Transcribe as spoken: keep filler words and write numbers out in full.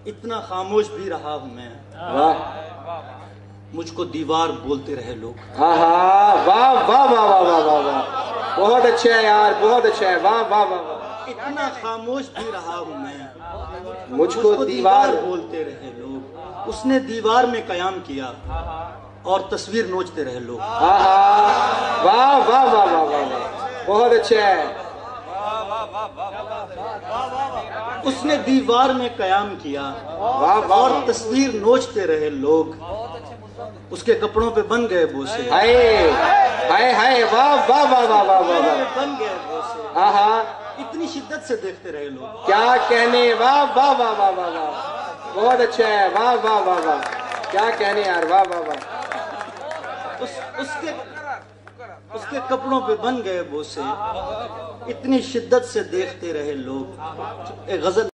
इतना खामोश भी रहा हूँ मैं, वाह, मुझको दीवार बोलते रहे लोग। हाँ हाँ, वाह वाह वाह वाह वाह वाह वाह, बहुत अच्छा है यार, बहुत अच्छा है, वाह वाह वाह वाह। इतना खामोश भी रहा हूँ मैं, मुझको दीवार बोलते रहे लोग। उसने दीवार में कयाम किया और तस्वीर नोचते रहे लोग। हाँ हाँ, वाह वाह वाह वाह वाह वाह, बहुत अच्छा है। उसने दीवार में कयाम किया वाह वाह, और तस्वीर नोचते रहे लोग। उसके कपड़ों पे बन गए बोसे, हाय हाय हाय, वाह वाह वाह वाह वाह वाह, बन गए बोसे। हाँ हाँ, इतनी शिद्दत से देखते रहे लोग। क्या कहने, वाह वाह वाह वाह वाह वाह, बहुत अच्छा है, वाह वाह वाह वाह, क्या कहने यार, वाह वाह वाह। उस, उसके उसके कपड़ों पे बन गए बोसे, इतनी शिद्दत से देखते रहे लोग। एक गजल